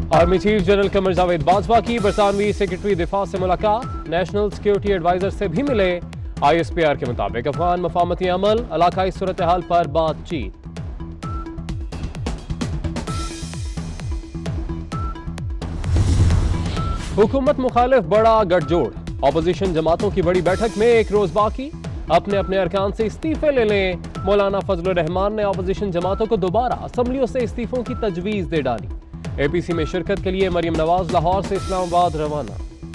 Army chief general Qamar Javed Bajwa की बरतानवी secretary दिफा से मुलाकात, नेशनल सिक्योरिटी एडवाइजर से भी मिले। ISPR के मुताबिक अफगान मफामती अमल, इलाकाई सूरत हाल पर बातचीत। हुकूमत मुखालिफ बड़ा गठजोड़, ऑपोजिशन जमातों की बड़ी बैठक में एक रोज बाकी, अपने अपने अरकान से इस्तीफे ले लें। मौलाना फजल रहमान ने ऑपोजिशन जमातों को दोबारा असम्बलियों से इस्तीफों की तजवीज दे डाली। APC में शिरकत के लिए मरियम नवाज लाहौर से इस्लामाबाद रवाना।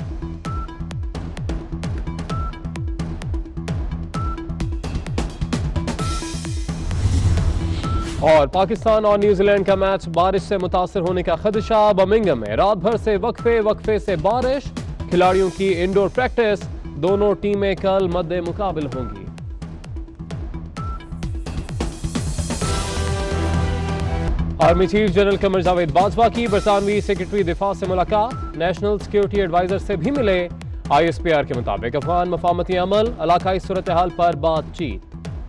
और पाकिस्तान और न्यूजीलैंड का मैच बारिश से मुतासर होने का खदशा। बर्मिंघम में रात भर से वक्फे से बारिश, खिलाड़ियों की इंडोर प्रैक्टिस, दोनों टीमें कल मद्दे मुकाबिल होंगी। Army chief general Qamar Javed Bajwa की बरतानवी सेक्रेटरी दिफा से मुलाकात, नेशनल सिक्योरिटी एडवाइजर से भी मिले। ISPR के मुताबिक अफगान मफामती अमल, इलाकाई सूरत हाल पर बातचीत।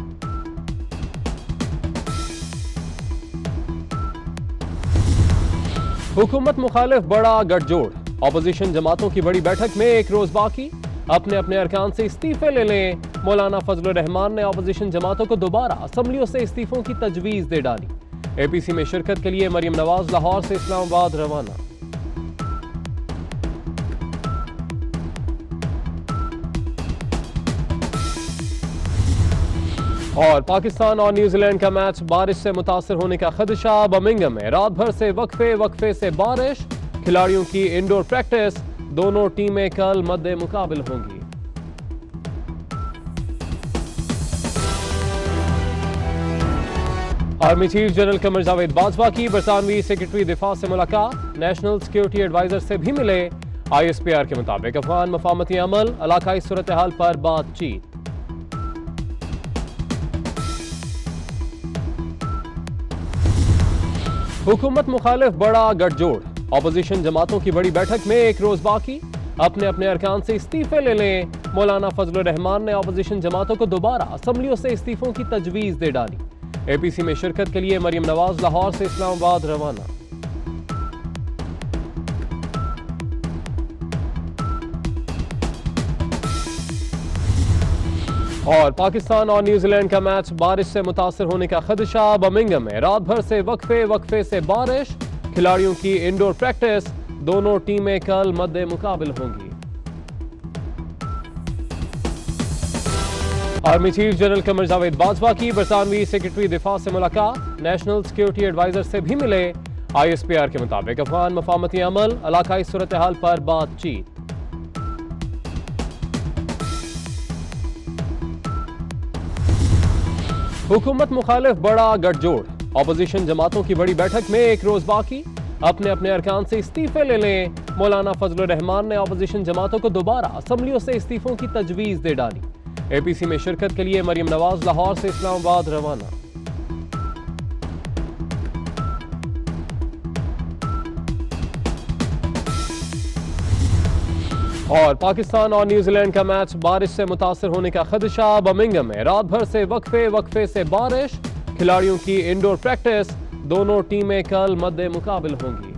हुकूमत मुखालिफ बड़ा गठजोड़, ऑपोजिशन जमातों की बड़ी बैठक में एक रोज बाकी, अपने अपने अरकान से इस्तीफे ले लें। मौलाना फजल रहमान ने ऑपोजिशन जमातों को दोबारा असम्बलियों से इस्तीफों की तजवीज दे डाली। APC में शिरकत के लिए मरियम नवाज लाहौर से इस्लामाबाद रवाना। और पाकिस्तान और न्यूजीलैंड का मैच बारिश से मुतासर होने का खदशा। बर्मिंघम में रात भर से वक्फे से बारिश, खिलाड़ियों की इंडोर प्रैक्टिस, दोनों टीमें कल मद्दे मुकाबिल होंगी। Army chief general Qamar Javed Bajwa की बरतानवी सेक्रेटरी दिफा से मुलाकात, नेशनल सिक्योरिटी एडवाइजर से भी मिले। ISPR के मुताबिक अफगान मफामती अमल, इलाकाई सूरत हाल पर बातचीत। हुकूमत मुखालिफ बड़ा गठजोड़, ऑपोजिशन जमातों की बड़ी बैठक में एक रोज बाकी, अपने अपने अरकान से इस्तीफे ले लें। मौलाना फजल रहमान ने ऑपोजिशन जमातों को दोबारा असम्बलियों से इस्तीफों की तजवीज दे डाली। APC में शिरकत के लिए मरियम नवाज लाहौर से इस्लामाबाद रवाना। और पाकिस्तान और न्यूजीलैंड का मैच बारिश से मुतासर होने का खदशा। बर्मिंघम में रात भर से वक्फे से बारिश, खिलाड़ियों की इंडोर प्रैक्टिस, दोनों टीमें कल मद्दे मुकाबिल होंगी। Army chief general Qamar Javed Bajwa की बरतानवी सेक्रेटरी दिफा से मुलाकात, नेशनल सिक्योरिटी एडवाइजर से भी मिले। ISPR के मुताबिक अफगान मफामती अमल, इलाकाई सूरत हाल पर बातचीत। हुकूमत मुखालिफ बड़ा गठजोड़, ऑपोजिशन जमातों की बड़ी बैठक में एक रोज बाकी, अपने अपने अरकान से इस्तीफे ले लें। मौलाना फजल रहमान ने ऑपोजिशन जमातों को दोबारा असम्बलियों से इस्तीफों की तजवीज दे डाली। APC में शिरकत के लिए मरियम नवाज लाहौर से इस्लामाबाद रवाना। और पाकिस्तान और न्यूजीलैंड का मैच बारिश से मुतासर होने का खदशा। बर्मिंघम में रात भर से वक्फे से बारिश, खिलाड़ियों की इंडोर प्रैक्टिस, दोनों टीमें कल मद्दे मुकाबिल होंगी।